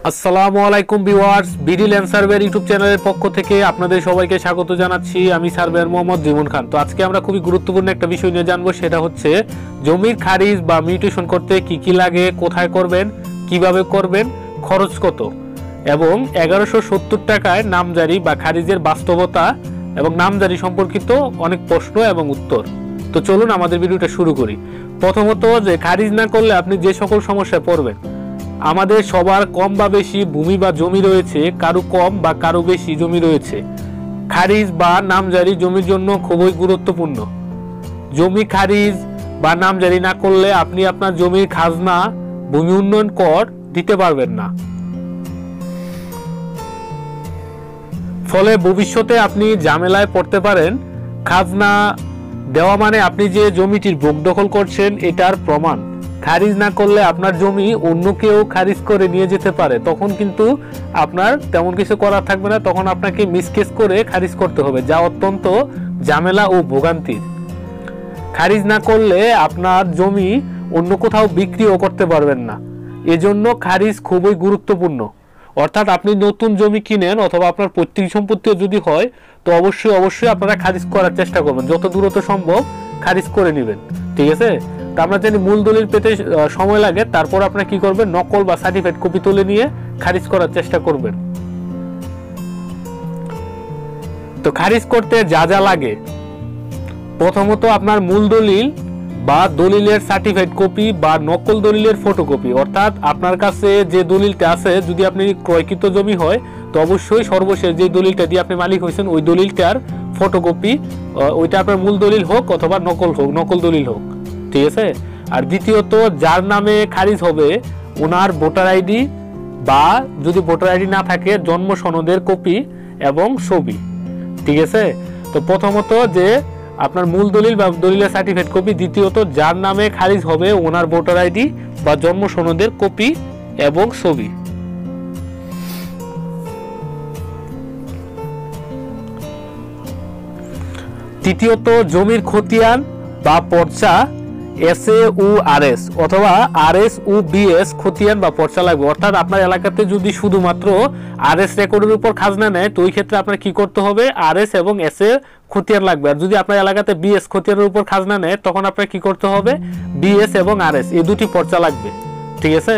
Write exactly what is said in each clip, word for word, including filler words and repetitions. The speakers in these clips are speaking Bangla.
আসসালামু আলাইকুম ভিউয়ার্স, বিডি ল্যান্ড সার্ভের ইউটিউব চ্যানেলের পক্ষ থেকে আপনাদের সবাইকে স্বাগত জানাচ্ছি। আমি সার্ভেয়ার মোহাম্মদ জীবন খান। তো আজকে আমরা খুবই গুরুত্বপূর্ণ একটা বিষয় নিয়ে জানবো, সেটা হচ্ছে জমির খারিজ বা মিউটেশন করতে কি কি লাগে, কোথায় করবেন, কিভাবে করবেন, খরচ কত, এবং এগারোশো সত্তর টাকায় নামজারি বা খারিজের বাস্তবতা এবং নামজারি সম্পর্কিত অনেক প্রশ্ন এবং উত্তর। তো চলুন আমাদের ভিডিওটা শুরু করি। প্রথমত, যে খারিজ না করলে আপনি যে সকল সমস্যায় পড়বেন। আমাদের সবার কম বা বেশি ভূমি বা জমি রয়েছে, কারো কম বা কারো বেশি জমি রয়েছে। খারিজ বা নামজারি জমির জন্য খুবই গুরুত্বপূর্ণ। জমি খারিজ বা নামজারি না করলে আপনি আপনার জমির খাজনা, ভূমি উন্নয়ন কর দিতে পারবেন না। ফলে ভবিষ্যতে আপনি ঝামেলায় পড়তে পারেন। খাজনা দেওয়া মানে আপনি যে জমিটির ভোগ দখল করছেন এটার প্রমাণ। খারিজ না করলে আপনার জমি অন্য কেউ খারিজ করে নিয়ে যেতে পারে, তখন কিন্তু আপনার তেমন কিছু করার থাকবে না। তখন আপনাকে মিসকেস করে খারিজ করতে হবে, যা অত্যন্ত ঝামেলা ও ভোগান্তির। খারিজ না করলে আপনার জমি অন্য কোথাও বিক্রিও করতে পারবেন না। এজন্য খারিজ খুবই গুরুত্বপূর্ণ। অর্থাৎ আপনি নতুন জমি কিনেন অথবা আপনার পৈতৃক সম্পত্তিও যদি হয়, তো অবশ্যই অবশ্যই আপনারা খারিজ করার চেষ্টা করবেন, যত দূরত্ব সম্ভব খারিজ করে নেবেন। ঠিক আছে? তো আমরা জানি মূল দলিল পেতে সময় লাগে, তারপর আপনারা কি করবেন, নকল বা সার্টিফাইড কপি তুলে নিয়ে খারিজ করার চেষ্টা করবেন। তো খারিজ করতে যা যা লাগে, প্রথমত আপনার মূল দলিল বা দলিলের সার্টিফাইড কপি বা নকল দলিলের ফটোকপি। অর্থাৎ আপনার কাছে যে দলিলটা আছে, যদি আপনি ক্রয়কৃত জমি হয়, তো অবশ্যই সর্বশেষ যে দলিলটা দিয়ে আপনি মালিক হয়েছেন ওই দলিলটার ফটোকপি, ওইটা আপনার মূল দলিল হোক অথবা নকল হোক, নকল দলিল হোক। ঠিক আছে? আর দ্বিতীয়ত, যার নামে খারিজ হবে ওনার ভোটার আইডি, বা যদি ভোটার আইডি না থাকে জন্ম সনদের কপি এবং ছবি। ঠিক আছে? তো প্রথমত যে আপনার মূল দলিল বা দলিলের সার্টিফিকেট কপি, দ্বিতীয়ত যার নামে খারিজ হবে ওনার ভোটার আইডি বা জন্ম সনদের কপি এবং ছবি। তৃতীয়ত, জমির খতিয়ান বা পর্চা S A O R S অথবা আর এস ও বি এস খতিয়ান বা পর্চা লাগবে। অর্থাৎ আপনার এলাকাতে যদি শুধুমাত্র আর এস রেকর্ডের উপর খাজনা নেয়, তো ওই ক্ষেত্রে আপনার কি করতে হবে, আর এস এবং এস এ খতিয়ান লাগবে। আর যদি আপনার এলাকাতে বি এস খতিয়ানের উপর খাজনা নেয়, তখন আপনার কি করতে হবে, বি এস এবং আর এস এই দুটি পর্চা লাগবে। ঠিক আছে?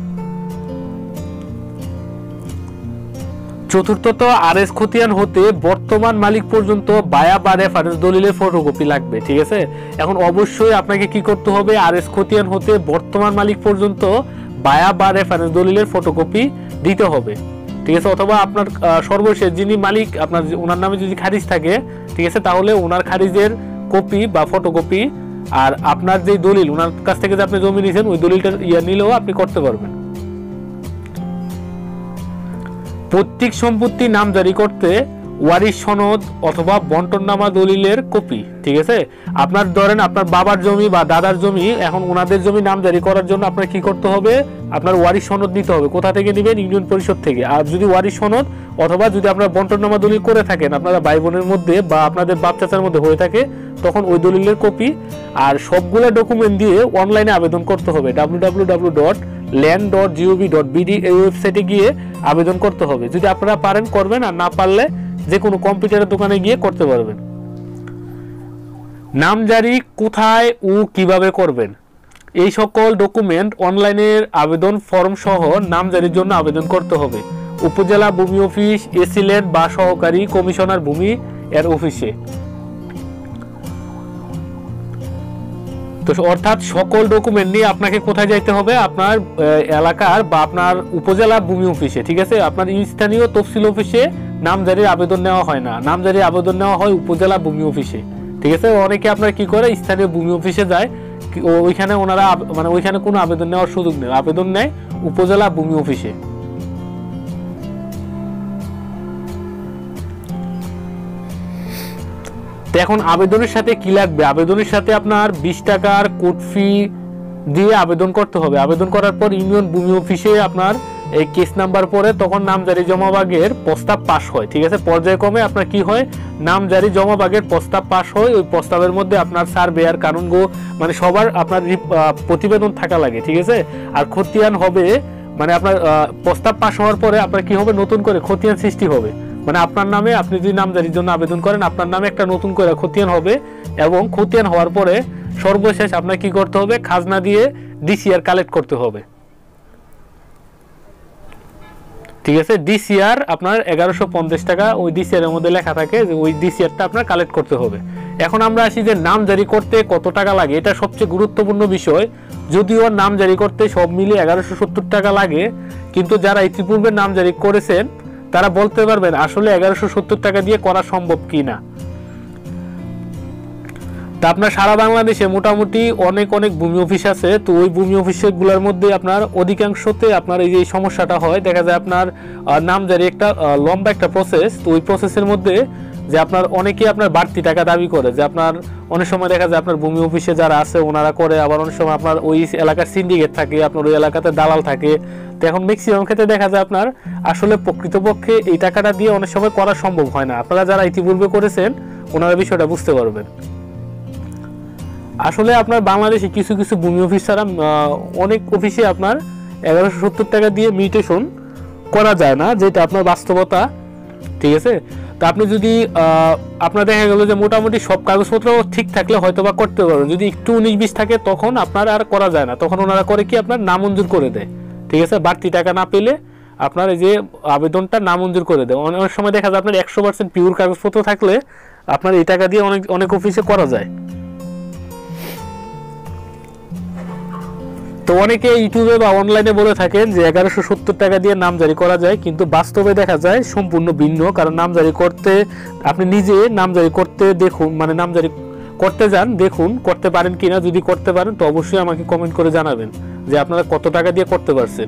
চতুর্থত, আর এস খতিয়ান হতে বর্তমান মালিক পর্যন্ত বায়া বা রেফারেন্স দলিলের ফটোকপি লাগবে। ঠিক আছে? এখন অবশ্যই আপনাকে কি করতে হবে, আর এস খতিয়ান হতে বর্তমান মালিক পর্যন্ত বায়া বা রেফারেন্স দলিলের ফটোকপি দিতে হবে। ঠিক আছে? অথবা আপনার সর্বশেষ যিনি মালিক, আপনার ওনার নামে যদি খারিজ থাকে, ঠিক আছে, তাহলে ওনার খারিজের কপি বা ফটোকপি আর আপনার যে দলিল, ওনার কাছ থেকে যে আপনি জমি নিয়েছেন ওই দলিলটা ইয়া নিলেও আপনি করতে পারবেন। পৈতৃক সম্পত্তি নামজারি করতে ওয়ারিশ সনদ অথবা বন্টননামা দলিলের কপি। ঠিক আছে? আপনার ধরেন আপনার বাবার জমি বা দাদার জমি, এখন ওনাদের জমি নামজারি করার জন্য আপনার কি করতে হবে, আপনার ওয়ারিশ সনদ নিতে হবে। কোথা থেকে নেবেন? ইউনিয়ন পরিষদ থেকে। আর যদি ওয়ারিশ সনদ অথবা যদি আপনার বন্টননামা দলিল করে থাকেন আপনারা ভাই বোনের মধ্যে বা আপনাদের বাপ চাচার মধ্যে হয়ে থাকে, তখন ওই দলিলের কপি আর সবগুলো ডকুমেন্ট দিয়ে অনলাইনে আবেদন করতে হবে। W W W dot land dot GOV dot BD এই ওয়েবসাইটে গিয়ে আবেদন করতে হবে। যদি আপনারা পারেন করবেন, আর না পারলে যে কোনো কম্পিউটারের দোকানে গিয়ে করতে পারবেন। নামজারি কোথায় ও কিভাবে করবেন, এই সকল ডকুমেন্ট অনলাইনের আবেদন ফর্ম সহ নামজারির জন্য আবেদন করতে হবে উপজেলা ভূমি অফিস, এসিল্যান্ড বা সহকারী কমিশনার ভূমি এর অফিসে। তো অর্থাৎ সকল ডকুমেন্ট নিয়ে আপনাকে কোথায় যাইতে হবে, আপনার এলাকার বা আপনার উপজেলা ভূমি অফিসে। ঠিক আছে? আপনার স্থানীয় তফসিল অফিসে নামজারির আবেদন নেওয়া হয় না, নামজারির আবেদন নেওয়া হয় উপজেলা ভূমি অফিসে। ঠিক আছে? অনেকে আপনার কি করে, স্থানীয় ভূমি অফিসে যায়, ওইখানে ওনারা মানে ওইখানে কোনো আবেদন নেওয়ার সুযোগ নেই, আবেদন নেয় উপজেলা ভূমি অফিসে। তো এখন আবেদনের সাথে কি লাগবে, আবেদনের সাথে আপনার বিশ টাকার কোর্ট ফি দিয়ে আবেদন করতে হবে। আবেদন করার পর ইউনিয়ন ভূমি অফিসে আপনার এই কেস নাম্বার পরে তখন নামজারি জমাভাগের প্রস্তাব পাস হয়। ঠিক আছে? পর্যায়ক্রমে আপনার কি হয়, নামজারি জমাভাগের প্রস্তাব পাস হয়। ওই প্রস্তাবের মধ্যে আপনার সার্ভেয়ার, কানুনগো মানে সবার আপনার প্রতিবেদন থাকা লাগে। ঠিক আছে? আর খতিয়ান হবে মানে আপনার প্রস্তাব পাস হওয়ার পরে আপনার কি হবে, নতুন করে খতিয়ান সৃষ্টি হবে। মানে আপনার নামে আপনি যদি নামজারির জন্য আবেদন করেন, আপনার নামে একটা নতুন করে খতিয়ান হবে, এবং খতিয়ান হওয়ার পরে সর্বশেষ আপনার কি করতে হবে, খাজনা দিয়ে ডিসিআর কালেক্ট করতে হবে। ঠিক আছে, ডিসিআর আপনার এগারোশো পঞ্চাশ টাকা ওই ডিসিআর এর মধ্যে লেখা থাকে যে ওই ডিসিআরটা আপনার কালেক্ট করতে হবে। এখন আমরা আসি যে নাম জারি করতে কত টাকা লাগে, এটা সবচেয়ে গুরুত্বপূর্ণ বিষয়। যদিও নাম জারি করতে সব মিলিয়ে এগারোশো সত্তর টাকা লাগে, কিন্তু যারা ইতিপূর্বে নাম জারি করেছেন তারা বলতে পারবেন আসলে এগারোশো সত্তর টাকা দিয়ে করা সম্ভব কিনা। তা আপনার সারা বাংলাদেশে মোটামুটি অনেক অনেক ভূমি অফিস আছে, তো ওই ভূমি অফিসগুলোর মধ্যে আপনার অধিকাংশতে আপনার এই যে সমস্যাটা হয়, দেখা যায় আপনার নাম জারি একটা লম্বা একটা প্রসেস। তো ওই প্রসেসের মধ্যে যে আপনার অনেকেই আপনার বাড়তি টাকা দাবি করে, যে আপনার অনেক সময় দেখা যায় আপনার ভূমি অফিসে যারা আছে ওনারা করে, আবার অনেক সময় আপনার ওই এলাকার সিন্ডিকেট থাকে, আপনার ওই এলাকাতে দালাল থাকে। তো এখন ম্যাক্সিমাম ক্ষেত্রে দেখা যায় আপনার আসলে প্রকৃতপক্ষে এই টাকাটা দিয়ে অনেক সময় করা সম্ভব হয় না। আপনারা যারা ইতিপূর্বে করেছেন ওনারা বিষয়টা বুঝতে পারবেন। আসলে আপনার বাংলাদেশে কিছু কিছু ভূমি অফিস ছাড়া অনেক অফিসে আপনার এগারোশো সত্তর টাকা দিয়ে মিউটেশন করা যায় না, যেটা আপনার বাস্তবতা। ঠিক আছে, তা আপনি যদি আপনার দেখা গেল যে মোটামুটি সব কাগজপত্র ঠিক থাকলে হয়তো বা করতে পারবেন, যদি একটু উনিশ বিশ থাকে তখন আপনার আর করা যায় না, তখন ওনারা করে কি আপনার নামঞ্জুর করে দেয়। ঠিক আছে, বাড়তি টাকা না পেলে আপনার এই যে আবেদনটা নামঞ্জুর করে দেয়। অনেক সময় দেখা যায় আপনার একশো পার্সেন্ট পিওর কাগজপত্র থাকলে আপনার এই টাকা দিয়ে অনেক অনেক অফিসে করা যায়। তো অনেকে ইউটিউবে বা অনলাইনে বলে থাকেন যে এগারোশো সত্তর টাকা দিয়ে নাম জারি করা যায়, কিন্তু বাস্তবে দেখা যায় সম্পূর্ণ ভিন্ন। কারণ নাম জারি করতে আপনি নিজে নাম জারি করতে দেখুন, মানে নাম জারি করতে যান, দেখুন করতে পারেন কিনা। যদি করতে পারেন তো অবশ্যই আমাকে কমেন্ট করে জানাবেন যে আপনারা কত টাকা দিয়ে করতে পারছেন।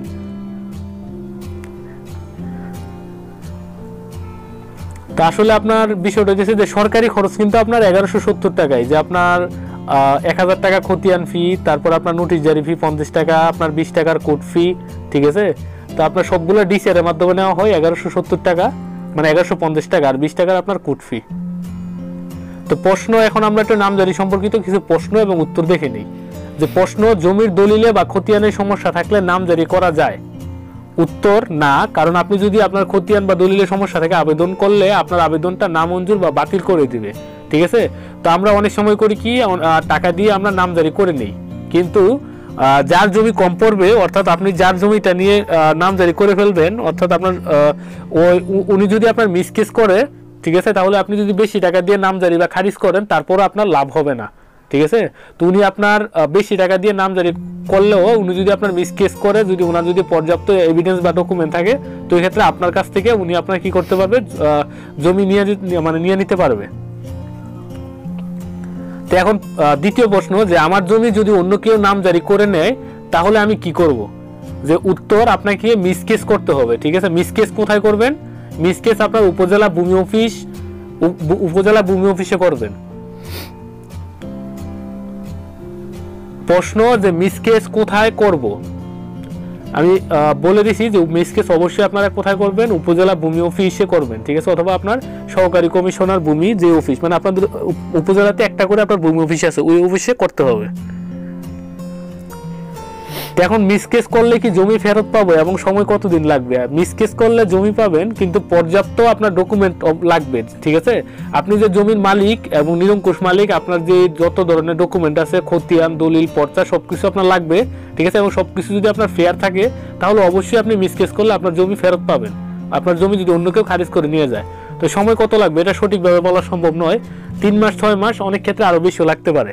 তা আসলে আপনার বিষয়টা হচ্ছে যে সরকারি খরচ কিন্তু আপনার এগারোশো সত্তর টাকায়, যে আপনার এক হাজার টাকা খতিয়ান ফি, তারপর আপনার নোটিশ জারি ফি পঞ্চাশ টাকা, আপনার বিশ টাকার কোর্ট ফি। ঠিক আছে, তো আপনার সবগুলো ডিসিআর এর মাধ্যমে নেওয়া হয় এগারোশো সত্তর টাকা, মানে এগারোশো পঞ্চাশ টাকা, আর বিশ টাকার আপনার কোর্ট ফি। তো প্রশ্ন, এখন আমরা একটা নামজারি সম্পর্কিত কিছু প্রশ্ন এবং উত্তর দেখে নিই। যে প্রশ্ন, জমির দলিলে বা খতিয়ানের সমস্যা থাকলে নামজারি করা যায়? উত্তর না, কারণ আপনি যদি আপনার খতিয়ান বা দলিলের সমস্যা থেকে আবেদন করলে আপনার আবেদনটা নামঞ্জুর বা বাতিল করে দিবে। ঠিক আছে, তো আমরা অনেক সময় করি কি, টাকা দিয়ে আমরা নামজারি করে নিই, কিন্তু যার জমি কম পড়বে, অর্থাৎ আপনি যার জমিটা নিয়ে নামজারি করে ফেলবেন, অর্থাৎ আপনার উনি যদি আপনার মিসকেস করে, ঠিক আছে, তাহলে আপনি যদি বেশি টাকা দিয়ে নামজারি বা খারিজ করেন তারপরও আপনার লাভ হবে না। ঠিক আছে, তো উনি আপনার বেশি টাকা দিয়ে নামজারি করলেও উনি যদি আপনার মিসকেস করে, যদি ওনার যদি পর্যাপ্ত এভিডেন্স বা ডকুমেন্ট থাকে, তো এই ক্ষেত্রে আপনার কাছ থেকে উনি আপনার কি করতে পারবে, জমি নিয়ে মানে নিয়ে নিতে পারবে। তো এখন দ্বিতীয় প্রশ্ন, যে আমার জমি যদি অন্য কেউ নামজারি করে নেয় তাহলে আমি কি করব? যে উত্তর, আপনাকে মিসকেস করতে হবে। ঠিক আছে, মিসকেস কোথায় করবেন? মিসকেস আপনার উপজেলা ভূমি অফিস উপজেলা ভূমি অফিসে করবেন। প্রশ্ন, যে মিসকেস কোথায় করব? আমি বলে দিছি যে মিসকেস অবশ্যই আপনারা কোথায় করবেন, উপজেলা ভূমি অফিসে করবেন। ঠিক আছে, অথবা আপনার সহকারী কমিশনার ভূমি যে অফিস, মানে আপনাদের উপজেলাতে একটা করে আপনার ভূমি অফিস আছে, ওই অফিসে করতে হবে। এখন মিসকেস করলে কি জমি ফেরত পাবো এবং সময় কতদিন লাগবে? মিসকেস করলে জমি পাবেন, কিন্তু পর্যাপ্ত আপনার ডকুমেন্ট লাগবে। ঠিক আছে, আপনি যে জমির মালিক এবং নিরঙ্কুশ মালিক, আপনার যে যত ধরনের ডকুমেন্ট আছে, খতিয়ান, দলিল, পর্চা, সবকিছু আপনার লাগবে। ঠিক আছে, এবং সবকিছু যদি আপনার ফেয়ার থাকে তাহলে অবশ্যই আপনি মিসকেস করলে আপনার জমি ফেরত পাবেন, আপনার জমি যদি অন্য কেউ খারিজ করে নিয়ে যায়। তো সময় কত লাগবে এটা সঠিকভাবে বলা সম্ভব নয়, তিন মাস ছয় মাস, অনেক ক্ষেত্রে আরো বেশিও লাগতে পারে।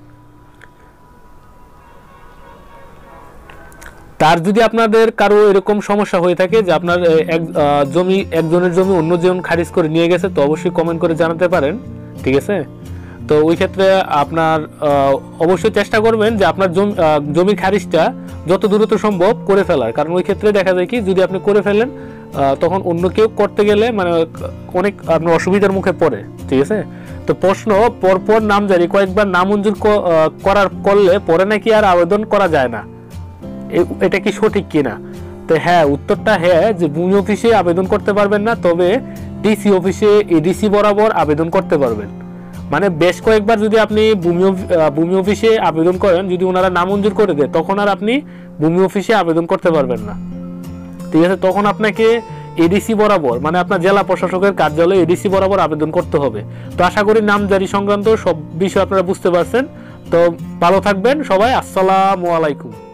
তার যদি আপনাদের কারো এরকম সমস্যা হয়ে থাকে যে আপনার এক জমি একজনের জমি অন্যজন খারিজ করে নিয়ে গেছে, তো অবশ্যই কমেন্ট করে জানাতে পারেন। ঠিক আছে, তো ওই ক্ষেত্রে আপনার অবশ্যই চেষ্টা করবেন যে আপনার জমি জমির খারিজটা যত দ্রুত সম্ভব করে ফেলার, কারণ ওই ক্ষেত্রে দেখা যায় কি, যদি আপনি করে ফেলেন তখন অন্য কেউ করতে গেলে মানে অনেক আপনার অসুবিধার মুখে পড়ে। ঠিক আছে, তো প্রশ্ন, পরপর নামজারি কয়েকবার নামঞ্জুর করার করলে পরে নাকি আর আবেদন করা যায় না, এটা কি সঠিক কিনা? তো হ্যাঁ, উত্তরটা হ্যাঁ, যে ভূমি অফিসে আবেদন করতে পারবেন না, তবে ডিসি অফিসে এডিসি বরাবর আবেদন করতে পারবেন। মানে বেশ কয়েকবার যদি আপনি ভূমি ভূমি অফিসে আবেদন করেন, যদি ওনারা নামঞ্জুর করে দেয় তখন আর আপনি ভূমি অফিসে আবেদন করতে পারবেন না। ঠিক আছে, তখন আপনাকে এডিসি বরাবর মানে আপনার জেলা প্রশাসকের কার্যালয়ে এডিসি বরাবর আবেদন করতে হবে। তো আশা করি নামজারি সংক্রান্ত সব বিষয় আপনারা বুঝতে পারছেন। তো ভালো থাকবেন সবাই, আসসালামু আলাইকুম।